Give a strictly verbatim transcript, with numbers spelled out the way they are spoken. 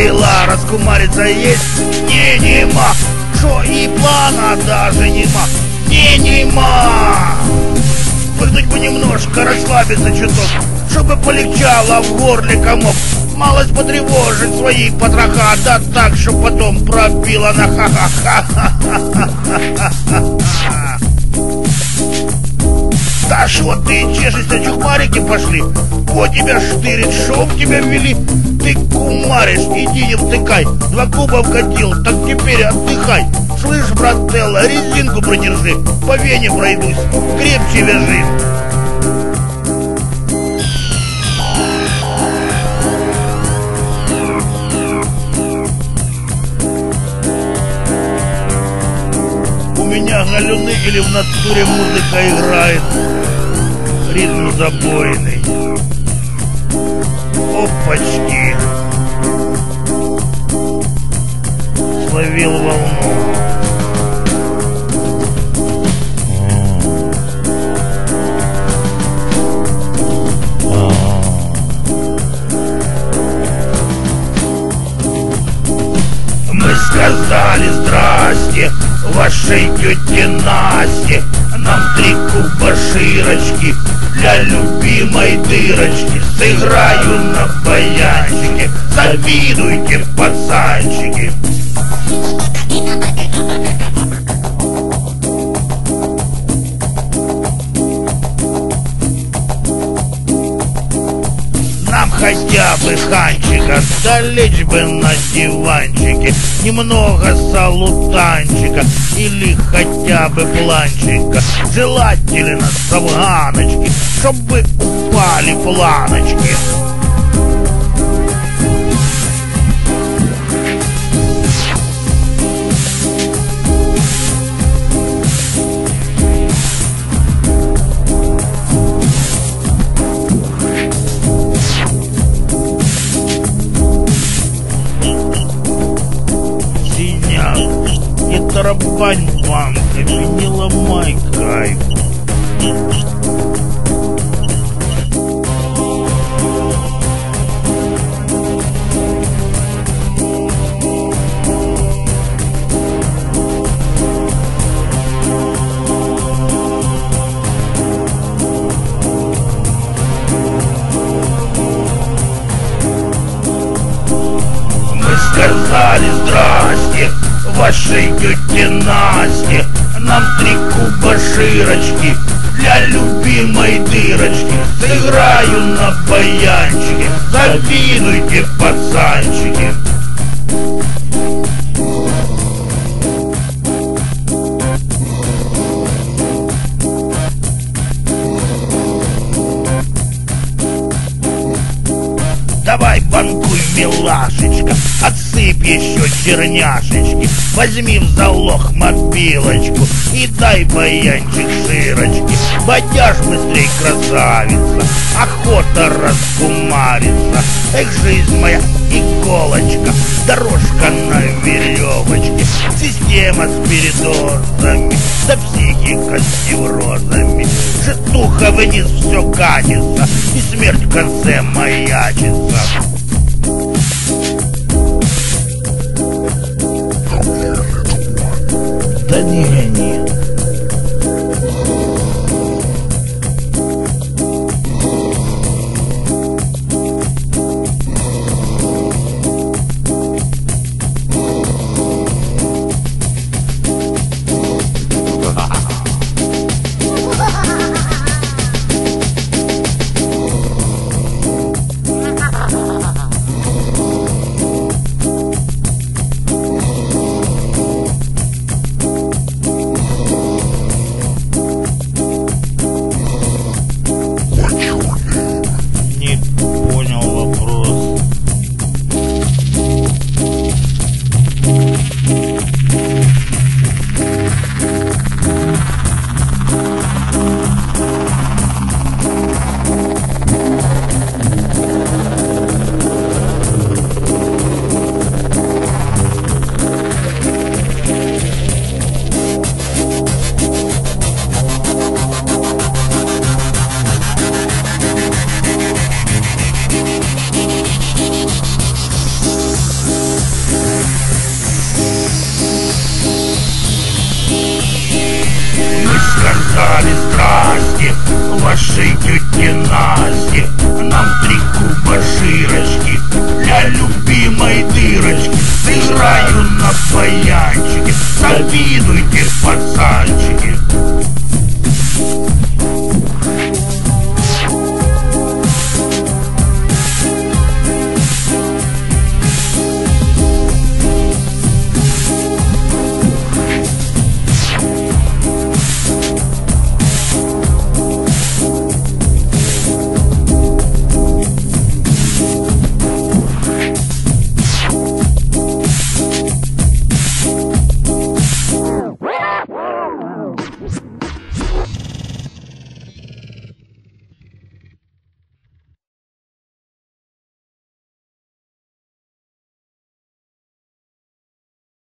решила раскумариться есть? Не, нема. Шо и плана даже нема. Не, нема. Выдуть бы немножко, расслабиться чуток, чтобы полегчало в горле комок. Малость потревожить свои потроха, да так, чтоб потом пробило на ха-ха-ха-ха-ха-ха-ха-ха. Да шо ты чешешься, чухмарики пошли? Вот тебя штырит, шо в тебя ввели? Ты кумаришь, иди не втыкай. Два куба вкатил, так теперь отдыхай. Слышь, брателло, резинку продержи, по вене пройдусь, крепче вяжи. У меня галюны или в натуре музыка играет, ритм забойный. Опачки, словил волну. Мы сказали здрасте вашей тете Насте. Нам три куба широчки для любимой дырочки. Сыграю на баянчике, завидуйте, пацанчики. Нам хотя бы ханчика, да лечь бы на диванчике, немного салутанчика или хотя бы планчика. Желательно с афганочки, чтобы упали планочки. Тарабань банками, не ломай кайф. Мы сказали здрасте вашей тете Насте. Нам три куба широчки для любимой дырочки. Сыграю на баянчике, завидуйте, пацанчики. Давай банкуй, милашечка, отсыпь еще черняшечки. Возьми в залог мобилочку и дай баянчик широчки. Бодяж быстрей, красавица, охота раскумариться. Эх, жизнь моя, иголочка, дорожка на веревочке. Система с передозами, да психика с неврозами. Житуха вниз все катится, и смерть в конце маячится. Да не гони. Ha ha ha ha. сказали здрасте вашей тете Насте. Нам три куба жирочки для любимой